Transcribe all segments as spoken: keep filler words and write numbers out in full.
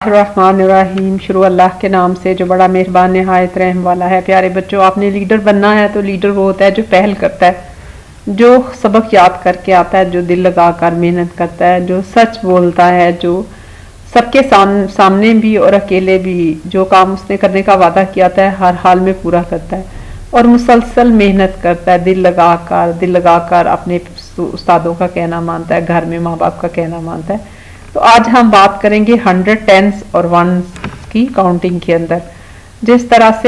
रहमानिर्रहीम। शुरू अल्लाह के नाम से जो बड़ा मेहरबान नहायत रहम वाला है। प्यारे बच्चों, आपने लीडर बनना है तो लीडर वो होता है जो पहल करता है, जो सबक याद करके आता है, जो दिल लगा कर मेहनत करता है, जो सच बोलता है, जो सबके साम, सामने भी और अकेले भी जो काम उसने करने का वादा किया था हर हाल में पूरा करता है और मुसलसल मेहनत करता है, दिल लगा कर दिल लगा कर अपने उस्तादों का कहना मानता है, घर में माँ बाप का कहना मानता है। तो आज हम बात करेंगे हंड्रेड, टेंस और वंस की काउंटिंग के अंदर। जिस तरह से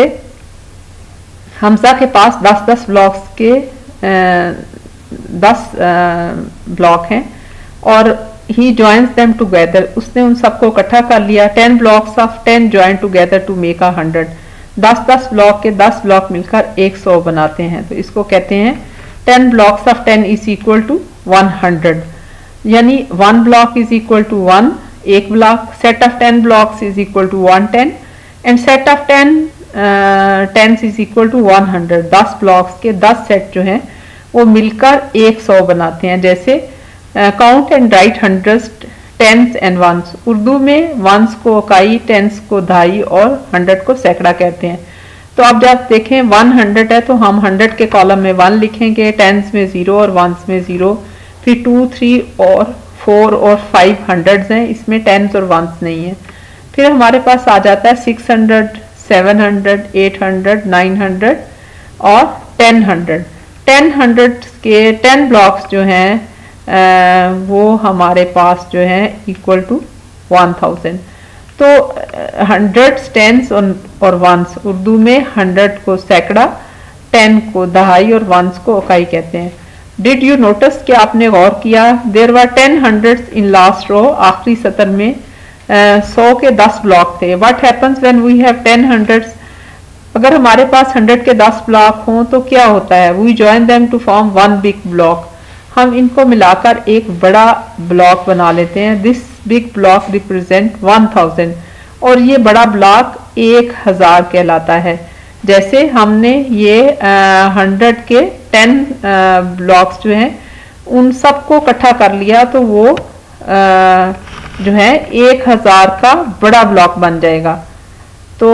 हमजा के पास दस दस ब्लॉक्स के आ, दस ब्लॉक हैं और ही जॉइंस देम टुगेदर, उसने उन सबको इकट्ठा कर लिया। Ten blocks of ten join together to make a hundred, दस दस ब्लॉक के दस ब्लॉक मिलकर एक सौ बनाते हैं। तो इसको कहते हैं ten blocks of ten is equal to one hundred, यानी one block is equal to one, एक block. Set of ten blocks is equal to one ten and set of ten tens is equal to one hundred. दस blocks के दस set जो हैं वो मिलकर एक सौ बनाते हैं। जैसे count and write hundred, tens and ones. Urdu में वंस को इकाई, टेंस को दहाई और हंड्रेड को सैकड़ा कहते हैं। तो अब जब देखें वन हंड्रेड है तो हम हंड्रेड के कॉलम में वन लिखेंगे, टेंस में जीरो और वंस में जीरो, फिर टू, थ्री और फोर और फाइव हंड्रेड्स हैं, इसमें टेंस और वंस नहीं है। फिर हमारे पास आ जाता है six hundred, seven hundred, eight hundred, nine hundred और टेन हंड्रेड। टेन हंड्रेड के टेन ब्लॉक्स जो हैं आ, वो हमारे पास जो है इक्वल टू वन थाउजेंड। तो हंड्रेड, टेंस और वंस, उर्दू में हंड्रेड को सैकड़ा, टेन को दहाई और वंस को इकाई कहते हैं। डिड यू नोटिस कि आपने गौर किया, there were ten hundreds in last row, आखिरी सतर में सौ के दस ब्लॉक थे। What happens when we have ten hundreds, अगर हमारे पास हंड्रेड के दस ब्लॉक हों तो क्या होता है, we join them to form one big block, हम इनको मिलाकर एक बड़ा ब्लॉक बना लेते हैं। This big block represent one thousand और ये बड़ा ब्लॉक एक हजार कहलाता है। जैसे हमने ये हंड्रेड के टेन ब्लॉक्स जो हैं उन सबको इकट्ठा कर लिया तो वो आ, जो है एक हजार का बड़ा ब्लॉक बन जाएगा। तो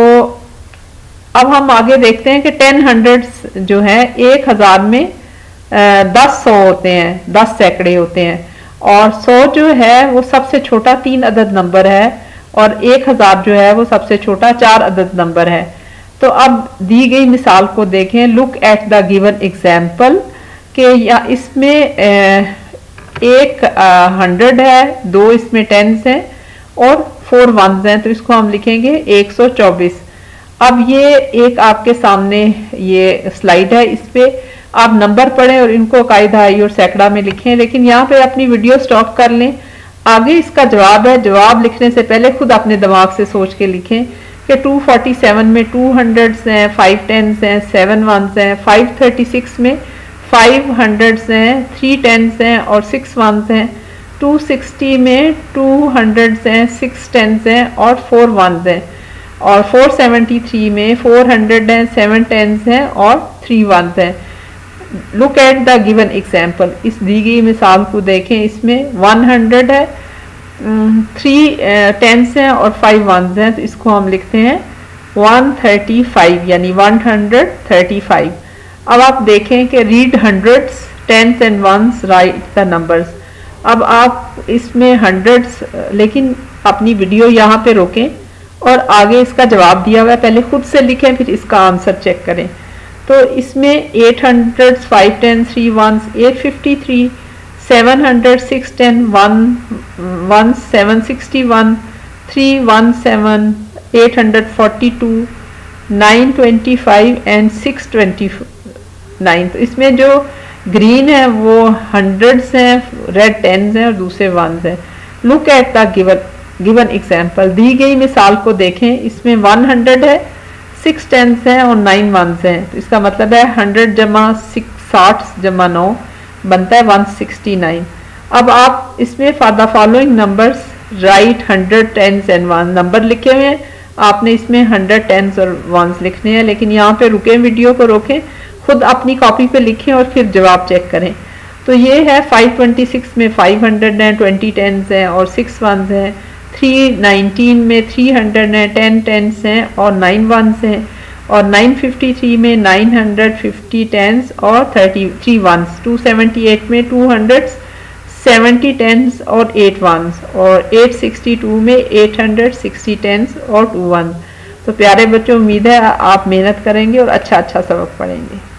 अब हम आगे देखते हैं कि टेन हंड्रेड्स जो है एक हजार में दस सौ होते हैं, दस सैकड़े होते हैं और सौ जो है वो सबसे छोटा तीन अदद नंबर है और एक हजार जो है वो सबसे छोटा चार अदद नंबर है। तो अब दी गई मिसाल को देखें, look at the given example के या इसमें एक हंड्रेड है, दो इसमें टेंस हैं और फोर वंस हैं, तो इसको हम लिखेंगे एक सौ चौबीस। अब ये एक आपके सामने ये स्लाइड है, इस पे आप नंबर पढ़ें और इनको इकाई, दहाई और सैकड़ा में लिखें, लेकिन यहाँ पे अपनी वीडियो स्टॉप कर लें। आगे इसका जवाब है, जवाब लिखने से पहले खुद अपने दिमाग से सोच के लिखें कि टू फोर्टी सेवन में टू हंड्रेड्स हैं, फाइव टेंस हैं, सेवन वंस हैं, फाइव थर्टी सिक्स में फाइव हंड्रेड्स हैं, थ्री टेंस हैं और सिक्स वंस हैं, टू सिक्सटी में टू हंड्रेड्स हैं, सिक्स टेंस हैं और फोर वंस हैं और फोर सेवेंटी थ्री में फोर हंड्रेड हैं, सेवन टेंस हैं और थ्री वंस हैं। Look at the given example, इस दी गई मिसाल को देखें, इसमें वन हंड्रेड है, थ्री टेंस हैं और फाइव वंस हैं, तो इसको हम लिखते हैं वन थर्टी फाइव, यानी वन हंड्रेड थर्टी फाइव। अब आप देखें कि read hundreds, tens and ones, write the numbers. अब आप इसमें हंड्रेड्स, लेकिन अपनी वीडियो यहाँ पे रोकें और आगे इसका जवाब दिया हुआ है, पहले खुद से लिखें फिर इसका आंसर चेक करें। तो इसमें eight hundred, five ten, three ones, eight fifty three, seven hundred, six ten, one one, seven sixty one, three one seven, eight hundred forty two, nine twenty five and six twenty nine. तो इसमें जो green है वो hundreds हैं, red tense हैं और दूसरे ones हैं। Look at the given given example, दी गई मिसाल को देखें, इसमें वन हंड्रेड है, सिक्स टेंस हैं और नाइन वंस हैं, तो इसका मतलब है हंड्रेड जमा सिक्स साठ जमा नौ बनता है वन सिक्सटी नाइन। अब आप इसमें for the following numbers write hundred, tens and one, number लिखे हुए हैं, आपने इसमें हंड्रेड, टेंस और वंस लिखने हैं, लेकिन यहाँ पे रुकें, वीडियो को रोकें, खुद अपनी कॉपी पे लिखें और फिर जवाब चेक करें। तो ये है फाइव ट्वेंटी सिक्स में फाइव हंड्रेड हैं, ट्वेंटी टेंस हैं और सिक्स वंस हैं, थ्री नाइनटीन में थ्री हंड्रेड हैं, टेन टेंस हैं और नाइन वंस हैं, और नाइन फिफ्टी थ्री में नाइन हंड्रेड फिफ्टी टेंस और thirty three ones, two seventy eight में टू हंड्रेड सेवेंटी टेंस और एट वंस, और एट सिक्सटी टू में एट हंड्रेड सिक्सटी टेंस और टू वंस। तो प्यारे बच्चों, उम्मीद है आप मेहनत करेंगे और अच्छा अच्छा सबक पढ़ेंगे।